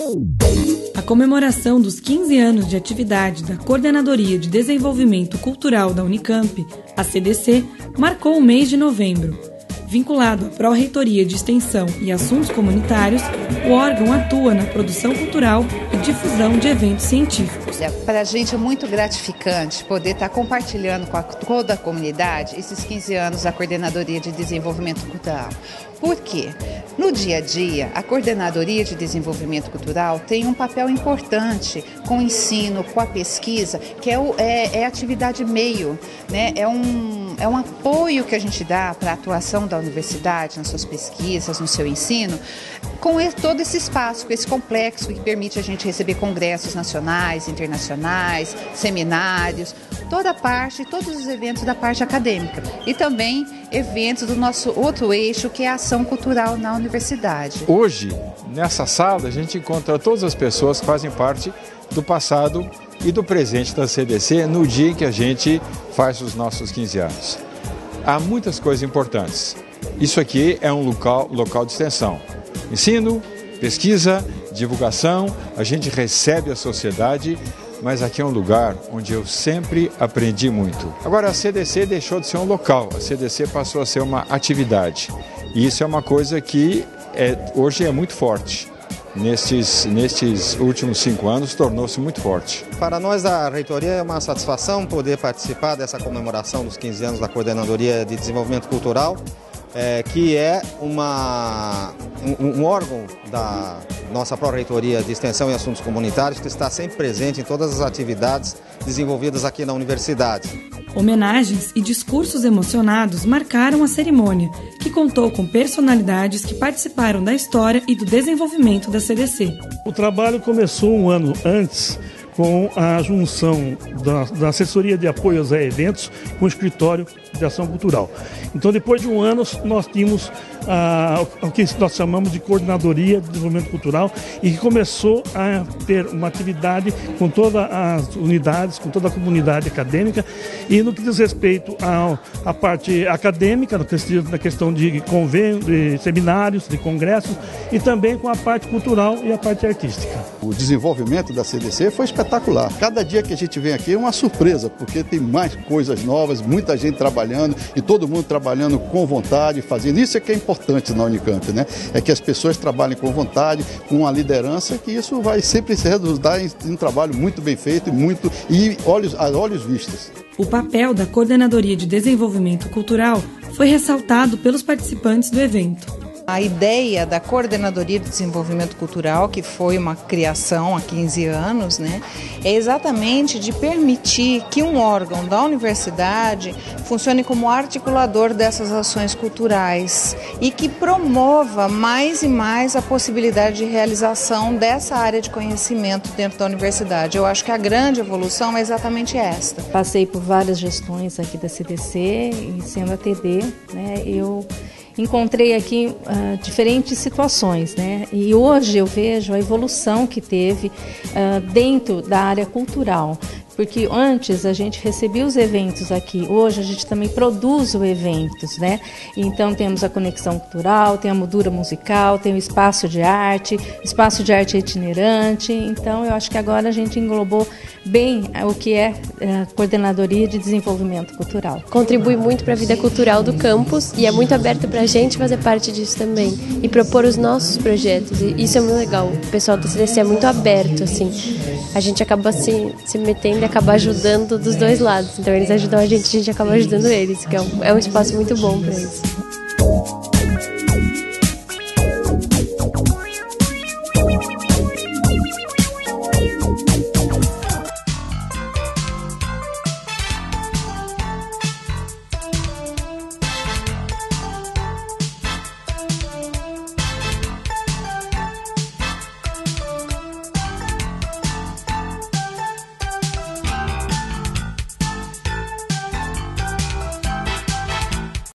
A comemoração dos 15 anos de atividade da Coordenadoria de Desenvolvimento Cultural da Unicamp, a CDC, marcou o mês de novembro. Vinculado à Pró-Reitoria de Extensão e Assuntos Comunitários, o órgão atua na produção cultural e difusão de eventos científicos. Para a gente é muito gratificante poder estar compartilhando com toda a comunidade esses 15 anos da Coordenadoria de Desenvolvimento Cultural. Por quê? No dia a dia, a Coordenadoria de Desenvolvimento Cultural tem um papel importante com o ensino, com a pesquisa, que é atividade meio, né? É um apoio que a gente dá para a atuação da universidade, nas suas pesquisas, no seu ensino, com todo esse espaço, com esse complexo que permite a gente receber congressos nacionais, internacionais, seminários, todos os eventos da parte acadêmica e também eventos do nosso outro eixo, que é a ação cultural na universidade. Hoje, nessa sala, a gente encontra todas as pessoas que fazem parte do passado e do presente da CDC no dia em que a gente faz os nossos 15 anos. Há muitas coisas importantes. Isso aqui é um local de extensão. Ensino, pesquisa, divulgação, a gente recebe a sociedade, mas aqui é um lugar onde eu sempre aprendi muito. Agora, a CDC deixou de ser um local, a CDC passou a ser uma atividade. E isso é uma coisa que hoje é muito forte. Nestes últimos 5 anos, tornou-se muito forte. Para nós da reitoria é uma satisfação poder participar dessa comemoração dos 15 anos da Coordenadoria de Desenvolvimento Cultural, que é um órgão da nossa Pró-Reitoria de Extensão e Assuntos Comunitários que está sempre presente em todas as atividades desenvolvidas aqui na universidade. Homenagens e discursos emocionados marcaram a cerimônia, que contou com personalidades que participaram da história e do desenvolvimento da CDC. O trabalho começou um ano antes, com a junção da assessoria de apoios a eventos com o escritório de ação cultural. Então, depois de um ano, nós tínhamos o que nós chamamos de Coordenadoria de Desenvolvimento Cultural e que começou a ter uma atividade com todas as unidades, com toda a comunidade acadêmica e no que diz respeito à parte acadêmica, na questão de convênios, de seminários, de congressos e também com a parte cultural e a parte artística. O desenvolvimento da CDC foi espetacular. Cada dia que a gente vem aqui é uma surpresa, porque tem mais coisas novas, muita gente trabalhando e todo mundo trabalhando com vontade, fazendo. Isso é que é importante na Unicamp, né? É que as pessoas trabalhem com vontade, com a liderança, que isso vai sempre se resultar em um trabalho muito bem feito a olhos vistos. O papel da Coordenadoria de Desenvolvimento Cultural foi ressaltado pelos participantes do evento. A ideia da Coordenadoria de Desenvolvimento Cultural, que foi uma criação há 15 anos, né, é exatamente de permitir que um órgão da universidade funcione como articulador dessas ações culturais e que promova mais e mais a possibilidade de realização dessa área de conhecimento dentro da universidade. Eu acho que a grande evolução é exatamente esta. Passei por várias gestões aqui da CDC e sendo a TD, né, eu encontrei aqui diferentes situações, né? E hoje eu vejo a evolução que teve dentro da área cultural. Porque antes a gente recebia os eventos aqui, hoje a gente também produz os eventos, né? Então temos a conexão cultural, tem a moldura musical, tem o espaço de arte itinerante. Então eu acho que agora a gente englobou bem o que é a Coordenadoria de Desenvolvimento Cultural. Contribui muito para a vida cultural do campus e é muito aberto para a gente fazer parte disso também e propor os nossos projetos. E isso é muito legal. O pessoal da CDC é muito aberto, assim. A gente acaba se metendo e acaba ajudando dos dois lados. Então eles ajudam a gente acaba ajudando eles, que é um espaço muito bom para isso.